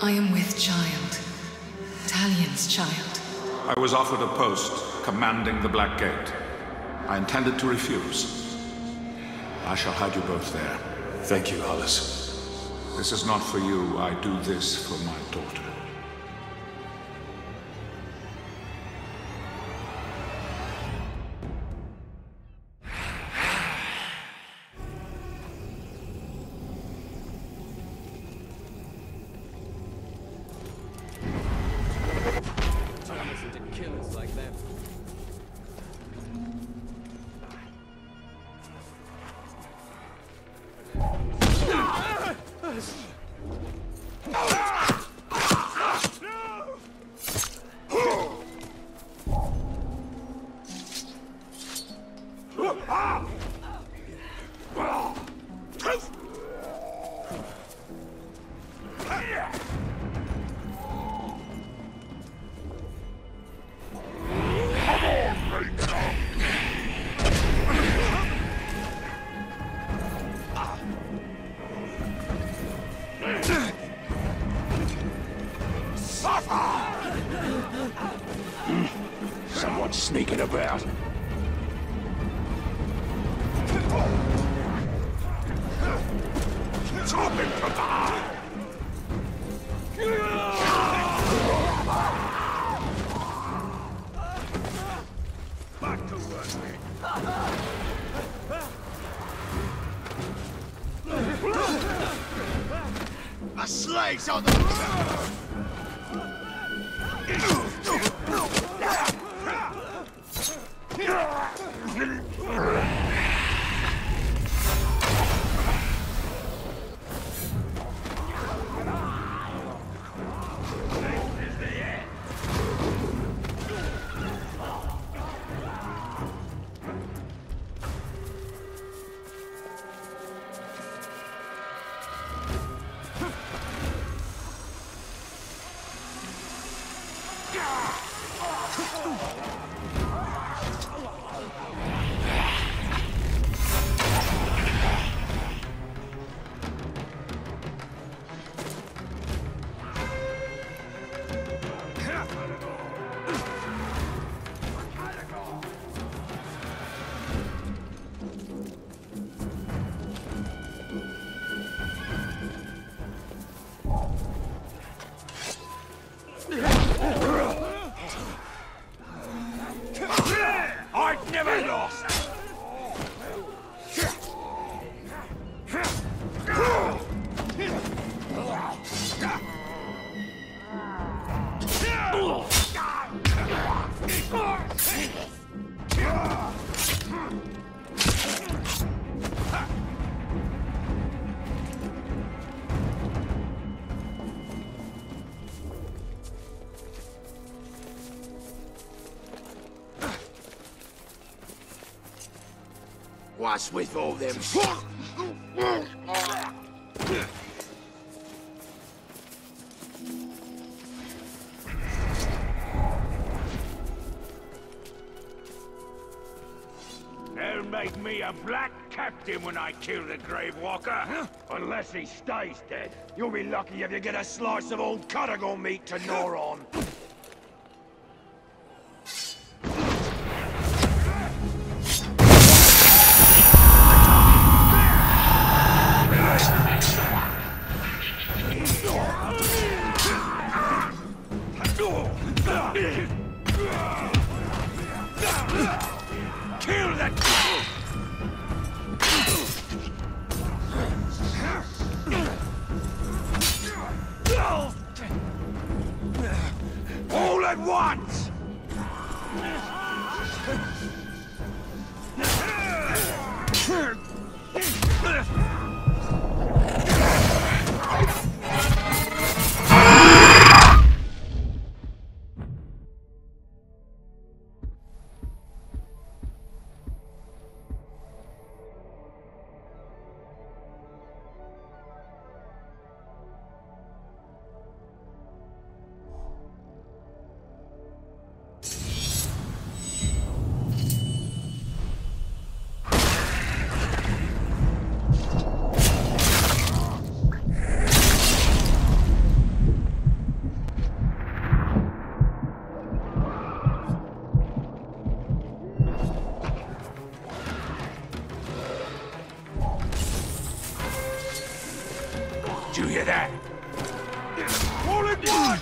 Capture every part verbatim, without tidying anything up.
I am with child. Talion's child. I was offered a post commanding the Black Gate. I intended to refuse. I shall hide you both there. Thank you, Hollis. This is not for you. I do this for my daughter. Someone's sneaking about. Chop him to the back to work. A slave's on the I've never lost! What's with all them? They'll make me a black captain when I kill the Grave Walker. Unless he stays dead. You'll be lucky if you get a slice of old Cuttergon meat to gnaw on. Kill that! All at once! Did you hear that? All at once!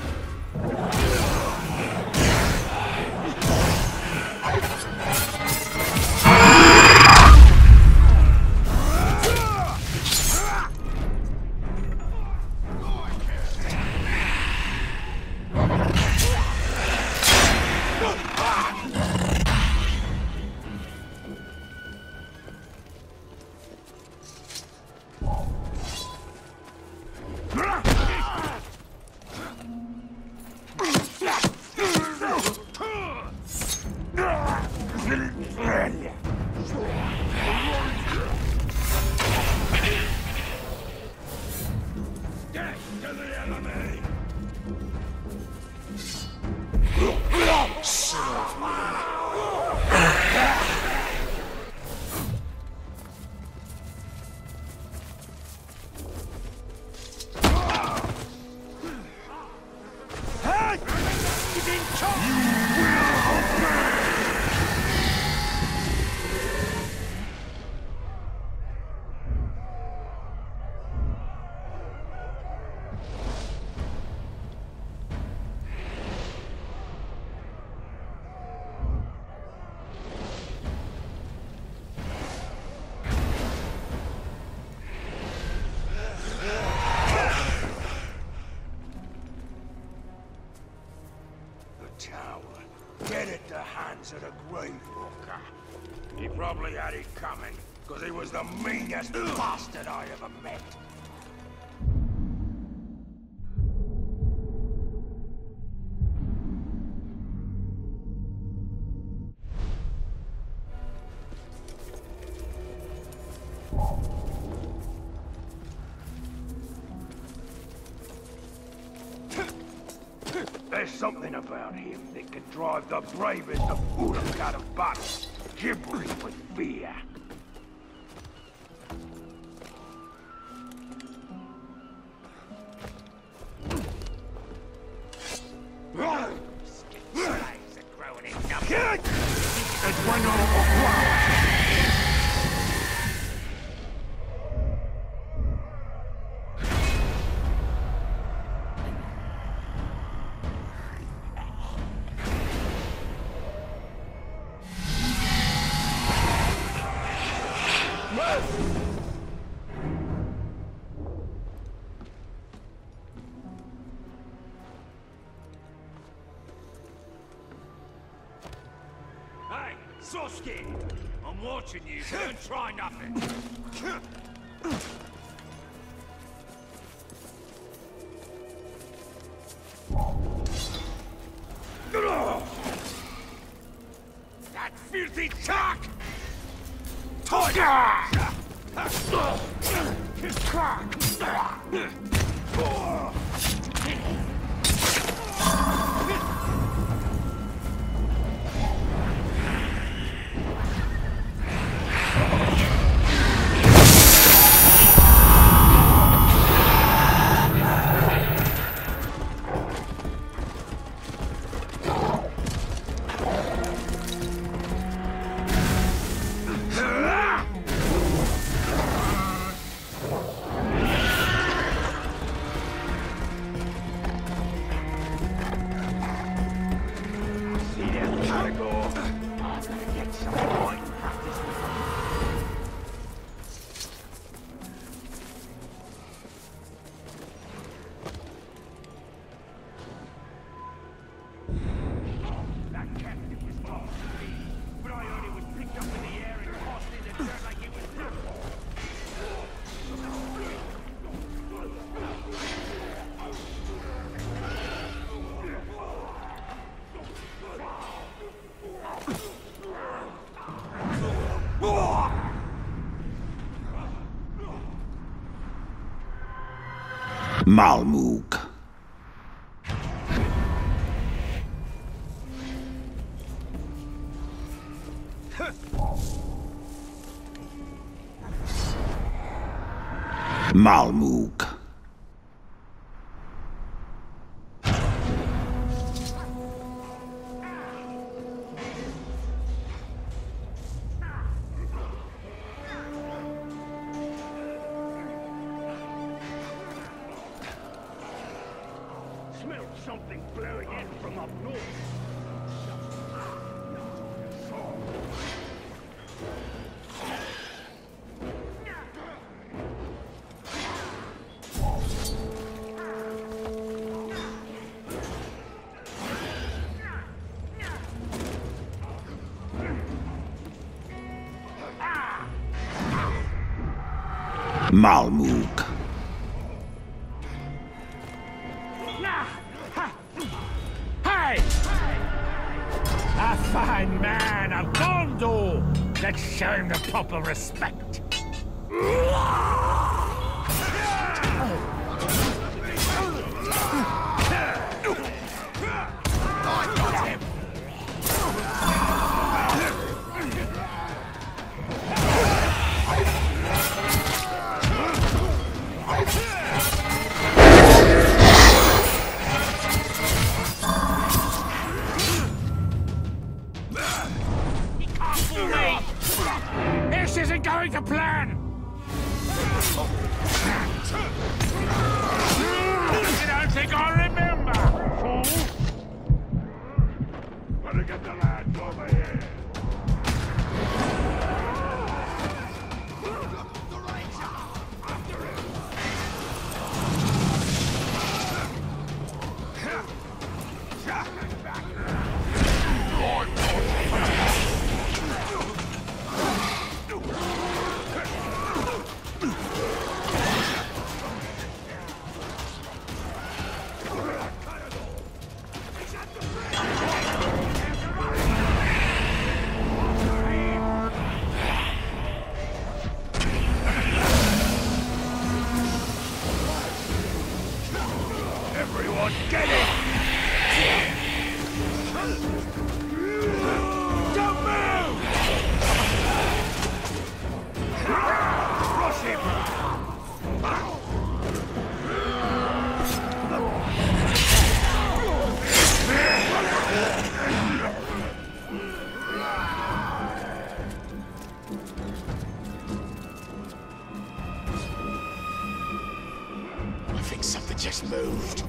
Dead at the hands of the Grave Walker. He probably had it coming, because he was the meanest bastard I ever met. There's something about him that can drive the bravest of Uruk out of battle, gibbering with fear. Hey, Soski! I'm watching you, so don't try nothing. That filthy cock! Tiger! Malmuk. Malmuk. something blowing in from up north. Malmuk. Hey! A fine man of Gondor! Let's show him the proper respect. This isn't going to plan! You don't think I remember, fool? Better get the lads over here. Everyone get it! Don't move! Rush him! I think something just moved.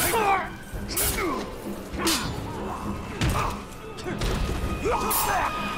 Right,